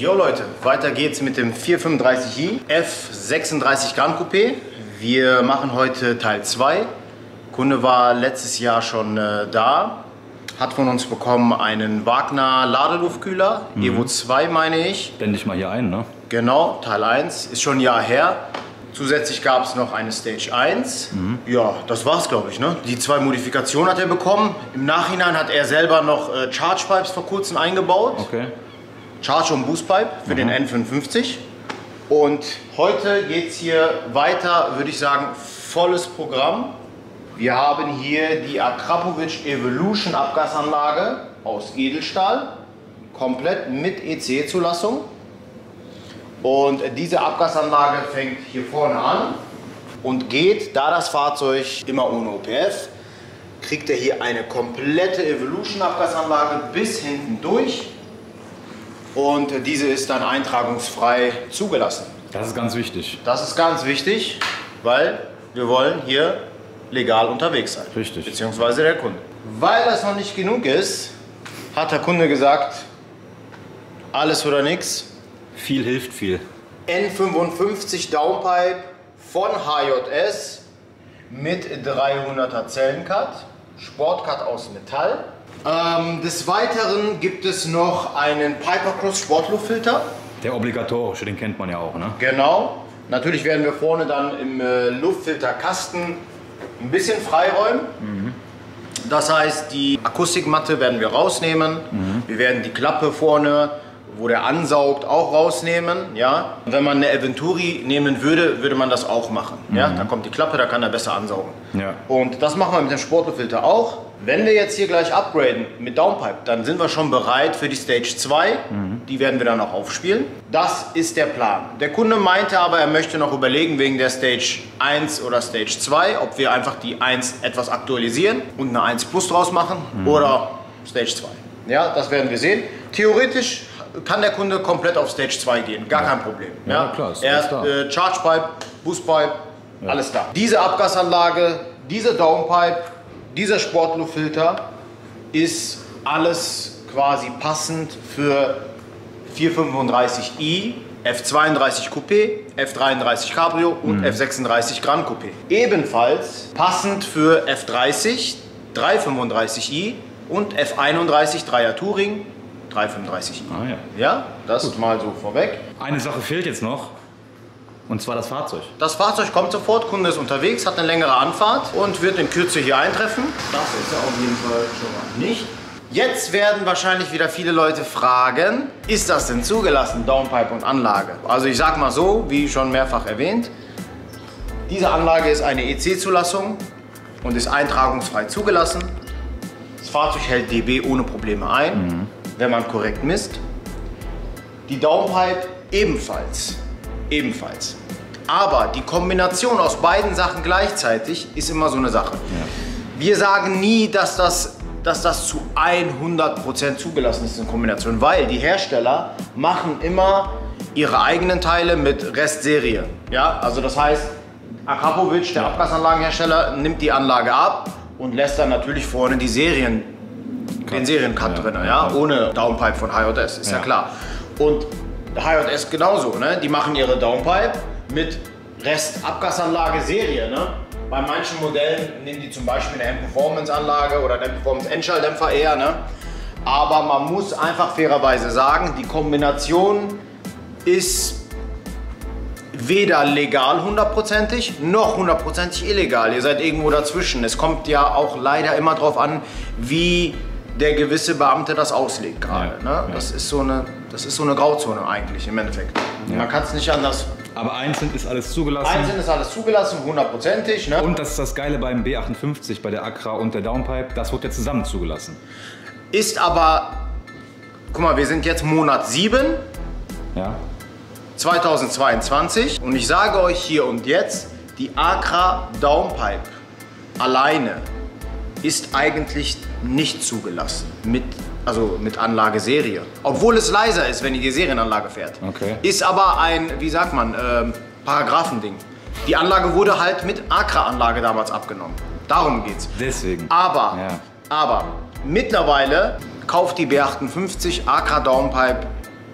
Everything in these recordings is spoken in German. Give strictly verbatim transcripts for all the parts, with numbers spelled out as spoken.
Jo Leute, weiter geht's mit dem vierhundertfünfunddreißig i F sechsunddreißig Grand Coupé. Wir machen heute Teil zwei. Kunde war letztes Jahr schon äh, da, hat von uns bekommen einen Wagner Ladeluftkühler, mhm. Evo zwei meine ich. Blende ich mal hier ein, ne? Genau, Teil eins, ist schon ein Jahr her. Zusätzlich gab es noch eine Stage eins. Mhm. Ja, das war's, glaube ich. Ne? Die zwei Modifikationen hat er bekommen. Im Nachhinein hat er selber noch äh, Charge Pipes vor kurzem eingebaut. Okay. Charge und Boost Pipe für mhm. den N fünfundfünfzig. Und heute geht es hier weiter, würde ich sagen, volles Programm. Wir haben hier die Akrapovic Evolution Abgasanlage aus Edelstahl, komplett mit E C E-Zulassung. Und diese Abgasanlage fängt hier vorne an und geht, da das Fahrzeug immer ohne O P F, kriegt er hier eine komplette Evolution Abgasanlage bis hinten durch. Und diese ist dann eintragungsfrei zugelassen. Das ist ganz wichtig. Das ist ganz wichtig, weil wir wollen hier legal unterwegs sein. Richtig. Beziehungsweise der Kunde. Weil das noch nicht genug ist, hat der Kunde gesagt, alles oder nichts. Viel hilft viel. N fünfundfünfzig Downpipe von H J S mit dreihunderter Zellencut, Sportcut aus Metall. Ähm, des Weiteren gibt es noch einen Pipercross Sportluftfilter. Der obligatorische, den kennt man ja auch, ne? Genau. Natürlich werden wir vorne dann im äh, Luftfilterkasten ein bisschen freiräumen. Mhm. Das heißt, die Akustikmatte werden wir rausnehmen. Mhm. Wir werden die Klappe vorne, wo der ansaugt, auch rausnehmen. Ja? Und wenn man eine Eventuri nehmen würde, würde man das auch machen. Mhm. Ja? Da kommt die Klappe, da kann er besser ansaugen. Ja. Und das machen wir mit dem Sportluftfilter auch. Wenn wir jetzt hier gleich upgraden mit Downpipe, dann sind wir schon bereit für die Stage zwei. Mhm. Die werden wir dann auch aufspielen. Das ist der Plan. Der Kunde meinte aber, er möchte noch überlegen wegen der Stage eins oder Stage zwei, ob wir einfach die eins etwas aktualisieren und eine eins Plus draus machen mhm. oder Stage zwei. Ja, das werden wir sehen. Theoretisch kann der Kunde komplett auf Stage zwei gehen, gar ja. kein Problem. Ja, ja klar. Ist er hat äh, Charge Pipe, Boost Pipe, ja. alles da. Diese Abgasanlage, diese Downpipe, dieser Sportluftfilter ist alles quasi passend für vierhundertfünfunddreißig i, F zweiunddreißig Coupé, F dreiunddreißig Cabrio und mhm. F sechsunddreißig Grand Coupé. Ebenfalls passend für F dreißig, dreihundertfünfunddreißig i und F einunddreißig Dreier Touring, dreihundertfünfunddreißig i. Ah, ja. Ja, das Gut. mal so vorweg. Eine Sache fehlt jetzt noch. Und zwar das Fahrzeug. Das Fahrzeug kommt sofort, Kunde ist unterwegs, hat eine längere Anfahrt und wird in Kürze hier eintreffen. Das ist er auf jeden Fall schon mal nicht. Jetzt werden wahrscheinlich wieder viele Leute fragen, ist das denn zugelassen, Downpipe und Anlage? Also ich sag mal so, wie schon mehrfach erwähnt, diese Anlage ist eine E C E-Zulassung und ist eintragungsfrei zugelassen. Das Fahrzeug hält D B ohne Probleme ein, mhm. wenn man korrekt misst. Die Downpipe ebenfalls. Ebenfalls. Aber die Kombination aus beiden Sachen gleichzeitig ist immer so eine Sache. Ja. Wir sagen nie, dass das, dass das zu hundert Prozent zugelassen ist in Kombination, weil die Hersteller machen immer ihre eigenen Teile mit Restserie. Ja? Also das heißt, Akrapovic, der ja. Abgasanlagenhersteller, nimmt die Anlage ab und lässt dann natürlich vorne die Serien, Cut. den Seriencut ja. drin, ja? Ja. ohne Downpipe von H J S, ist ja, ja klar. Und H J S genauso, ne? Die machen ihre Downpipe mit Restabgasanlage Serie. Ne? Bei manchen Modellen nehmen die zum Beispiel eine M-Performance-Anlage oder eine M-Performance-Endschalldämpfer eher. Ne? Aber man muss einfach fairerweise sagen, die Kombination ist weder legal hundertprozentig noch hundertprozentig illegal. Ihr seid irgendwo dazwischen. Es kommt ja auch leider immer darauf an, wie der gewisse Beamte das auslegt gerade. Ja, ne? Das, ja. ist so eine, das ist so eine Grauzone eigentlich im Endeffekt. Ja. Man kann es nicht anders. Aber einzeln ist alles zugelassen. Einzeln ist alles zugelassen, hundertprozentig. Ne? Und das ist das Geile beim B achtundfünfzig, bei der Akra und der Downpipe, das wird ja zusammen zugelassen. Ist aber, guck mal, wir sind jetzt Monat sieben, ja. zweitausendzweiundzwanzig und ich sage euch hier und jetzt, die Akra Downpipe alleine ist eigentlich nicht zugelassen mit, also mit Anlageserie. Obwohl es leiser ist, wenn ihr die Serienanlage fährt. Okay. Ist aber ein, wie sagt man, ähm, Paragraphending. Die Anlage wurde halt mit Akra-Anlage damals abgenommen. Darum geht's. Deswegen. Aber, ja. aber mittlerweile kauft die B achtundfünfzig Akra Downpipe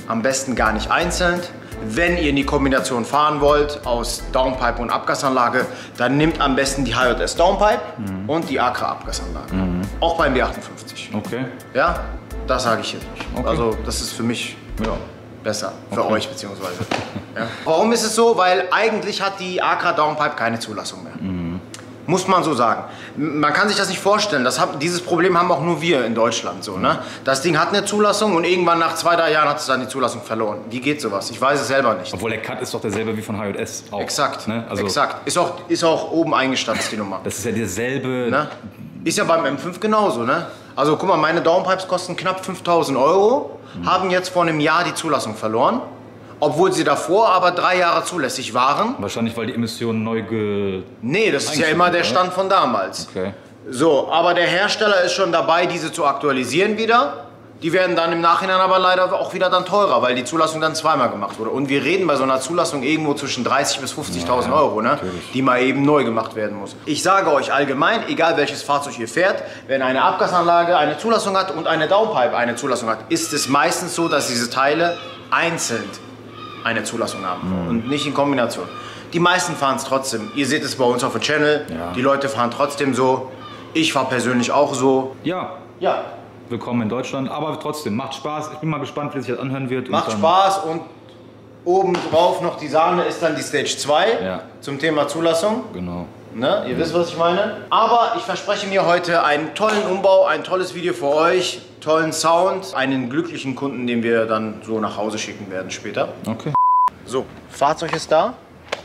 Am besten gar nicht einzeln. Wenn ihr in die Kombination fahren wollt aus Downpipe und Abgasanlage, dann nehmt am besten die H J S Downpipe mhm. und die Acra Abgasanlage. Mhm. Auch beim B achtundfünfzig. Okay. Ja, das sage ich jetzt nicht. Okay. Also das ist für mich ja, besser, für okay. euch beziehungsweise. Ja. Warum ist es so? Weil eigentlich hat die Acra Downpipe keine Zulassung mehr. Mhm. Muss man so sagen. Man kann sich das nicht vorstellen. Das hat, dieses Problem haben auch nur wir in Deutschland. So, ne? Das Ding hat eine Zulassung und irgendwann nach zwei, drei Jahren hat es dann die Zulassung verloren. Wie geht sowas? Ich weiß es selber nicht. Obwohl der Cut ist doch derselbe wie von H J S auch. Exakt, ne? Also exakt. Ist auch, ist auch oben eingestanzt, die Nummer. Das ist ja derselbe... Ne? Ist ja beim M fünf genauso. Ne? Also guck mal, meine Downpipes kosten knapp fünftausend Euro, mhm. haben jetzt vor einem Jahr die Zulassung verloren. Obwohl sie davor aber drei Jahre zulässig waren. Wahrscheinlich, weil die Emissionen neu ge... Nee, das ist ja immer der Stand von damals. Okay. So, aber der Hersteller ist schon dabei, diese zu aktualisieren wieder. Die werden dann im Nachhinein aber leider auch wieder dann teurer, weil die Zulassung dann zweimal gemacht wurde. Und wir reden bei so einer Zulassung irgendwo zwischen dreißigtausend bis fünfzigtausend ja, ja, Euro, ne? Die mal eben neu gemacht werden muss. Ich sage euch allgemein, egal welches Fahrzeug ihr fährt, wenn eine Abgasanlage eine Zulassung hat und eine Downpipe eine Zulassung hat, ist es meistens so, dass diese Teile einzeln eine Zulassung haben mhm. und nicht in Kombination. Die meisten fahren es trotzdem. Ihr seht es bei uns auf dem Channel. Ja. Die Leute fahren trotzdem so. Ich fahre persönlich auch so. Ja. Ja. Willkommen in Deutschland. Aber trotzdem, macht Spaß. Ich bin mal gespannt, wie sich das anhören wird. Macht und Spaß und oben drauf noch die Sahne ist dann die Stage zwei ja. zum Thema Zulassung. Genau. Ne? Ihr mhm. wisst, was ich meine. Aber ich verspreche mir heute einen tollen Umbau, ein tolles Video für euch, tollen Sound, einen glücklichen Kunden, den wir dann so nach Hause schicken werden später. Okay. So, Fahrzeug ist da.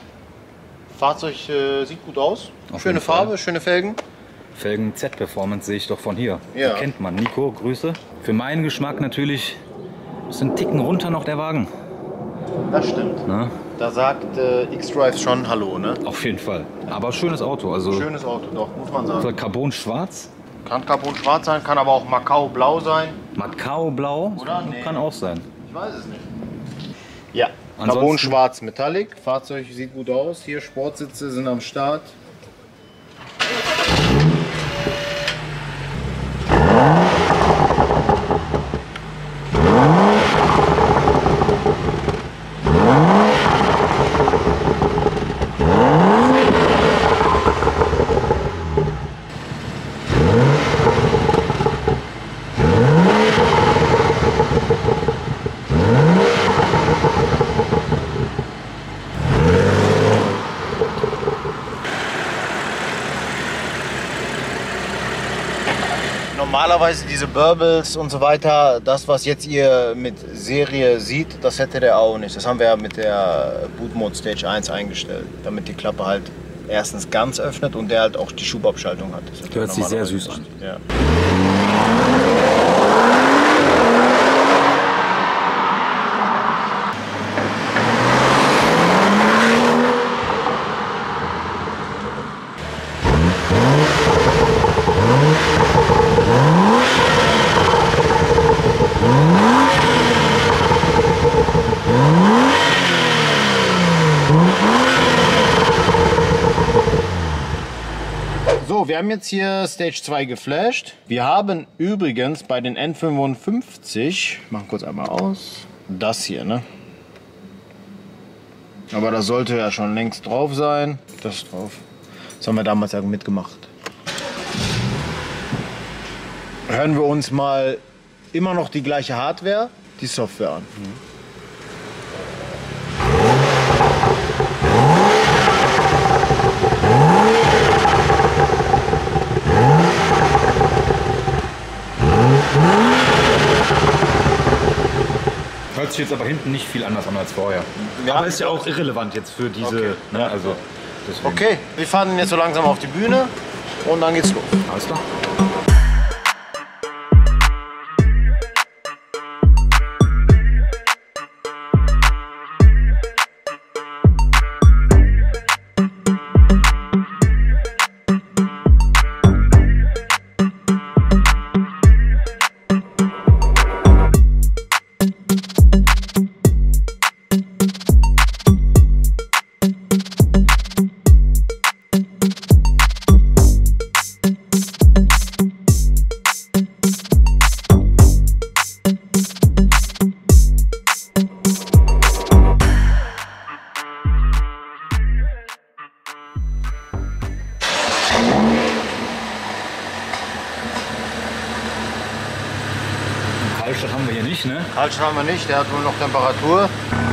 Fahrzeug äh, sieht gut aus. Auf schöne Farbe, Fall. Schöne Felgen. Felgen Z-Performance sehe ich doch von hier. Ja. Die kennt man. Nico, Grüße. Für meinen Geschmack natürlich ist ein Ticken runter noch der Wagen. Das stimmt. Na? Da sagt äh, X-Drive schon Hallo, ne? Auf jeden Fall. Aber schönes Auto. Also schönes Auto, doch, muss man sagen. Carbon schwarz? Kann Carbon schwarz sein, kann aber auch Macau blau sein. Macau blau? Oder? Nee. Kann auch sein. Ich weiß es nicht. Ja, Carbon schwarz Metallic. Fahrzeug sieht gut aus. Hier Sportsitze sind am Start. Normalerweise diese Burbles und so weiter, das was jetzt ihr mit Serie sieht, das hätte der auch nicht. Das haben wir ja mit der Boot Mode Stage eins eingestellt, damit die Klappe halt erstens ganz öffnet und der halt auch die Schubabschaltung hat. Das hört sich sehr süß an. Ja. So, wir haben jetzt hier Stage zwei geflasht. Wir haben übrigens bei den N fünfundfünfzig, ich mache kurz einmal aus, das hier, ne? Aber das sollte ja schon längst drauf sein. Das ist drauf. Das haben wir damals ja mitgemacht. Hören wir uns mal immer noch die gleiche Hardware, die Software an. Mhm. Hört sich jetzt aber hinten nicht viel anders an als vorher. Ja, aber ist ja auch irrelevant jetzt für diese. Okay. Ne, also deswegen. Okay, wir fahren jetzt so langsam auf die Bühne und dann geht's los. Alles klar. Kaltstart haben wir hier nicht, ne? Kaltstart haben wir nicht, der hat nur noch Temperatur.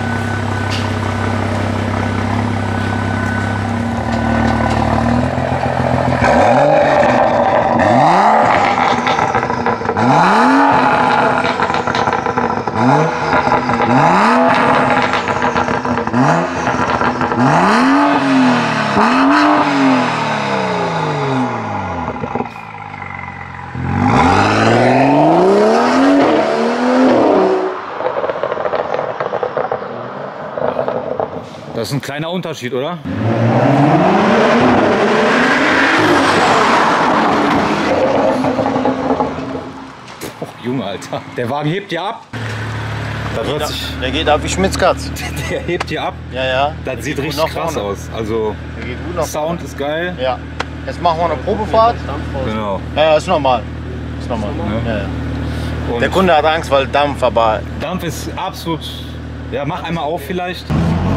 Das ist ein kleiner Unterschied, oder? Oh, Junge, Alter. Der Wagen hebt ja ab. Das hört sich, Der geht ab wie Schmitzkatz. der hebt hier ab. Ja, ja. Das Der sieht geht gut richtig nach krass vorne. aus. Also, Der geht gut nach Sound ist geil. vorne. Ja. Jetzt machen wir eine Probefahrt. Genau. Ja, ja, ist normal. Ist normal. Ja. Ja, ja. Und Der Kunde hat Angst, weil Dampf, aber Dampf ist absolut. Ja, mach einmal auf vielleicht.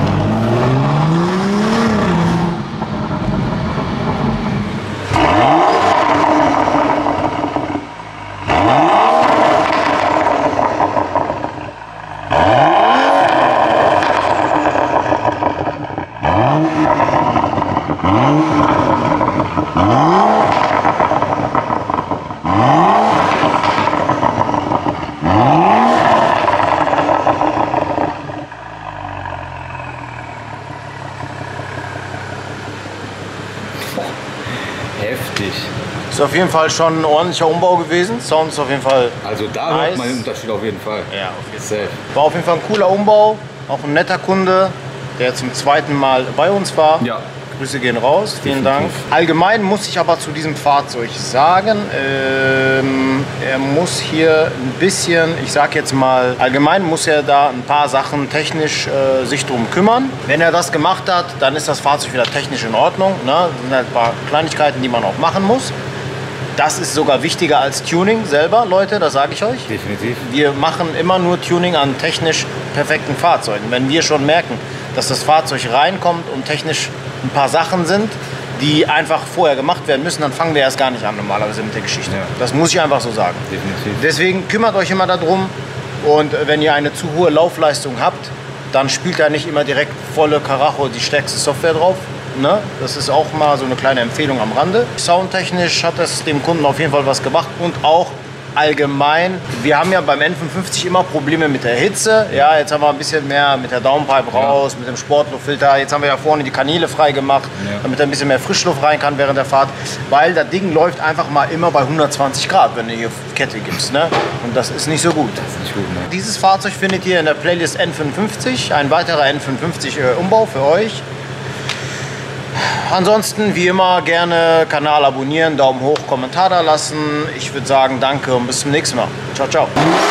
Heftig. ist auf jeden Fall schon ein ordentlicher Umbau gewesen. Sound ist auf jeden Fall Also da nice. hört man den Unterschied auf jeden Fall. Ja, auf jeden Safe. War auf jeden Fall ein cooler Umbau. Auch ein netter Kunde, der zum zweiten Mal bei uns war. Ja. Grüße gehen raus, vielen Definitiv. Dank. Allgemein muss ich aber zu diesem Fahrzeug sagen, ähm, er muss hier ein bisschen, ich sag jetzt mal, allgemein muss er da ein paar Sachen technisch äh, sich drum kümmern. Wenn er das gemacht hat, dann ist das Fahrzeug wieder technisch in Ordnung. Ne? Das sind halt ein paar Kleinigkeiten, die man auch machen muss. Das ist sogar wichtiger als Tuning selber, Leute, das sage ich euch. Definitiv. Wir machen immer nur Tuning an technisch perfekten Fahrzeugen. Wenn wir schon merken, dass das Fahrzeug reinkommt und technisch ein paar Sachen sind, die einfach vorher gemacht werden müssen, dann fangen wir erst gar nicht an normalerweise mit der Geschichte. Ja. Das muss ich einfach so sagen. Definitiv. Deswegen kümmert euch immer darum, und wenn ihr eine zu hohe Laufleistung habt, dann spielt da nicht immer direkt volle Karacho die stärkste Software drauf. Ne? Das ist auch mal so eine kleine Empfehlung am Rande. Soundtechnisch hat das dem Kunden auf jeden Fall was gebracht und auch allgemein. Wir haben ja beim N fünfundfünfzig immer Probleme mit der Hitze. Ja, jetzt haben wir ein bisschen mehr mit der Downpipe raus, ja. mit dem Sportluftfilter. Jetzt haben wir ja vorne die Kanäle frei gemacht, ja. damit ein bisschen mehr Frischluft rein kann während der Fahrt. Weil das Ding läuft einfach mal immer bei hundertzwanzig Grad, wenn du hier Kette gibst. Ne? Und das ist nicht so gut. Das ist nicht gut, ne? Dieses Fahrzeug findet ihr in der Playlist N fünfundfünfzig. Ein weiterer N fünfundfünfzig äh, Umbau für euch. Ansonsten, wie immer, gerne Kanal abonnieren, Daumen hoch, Kommentar da lassen. Ich würde sagen, danke und bis zum nächsten Mal. Ciao, ciao.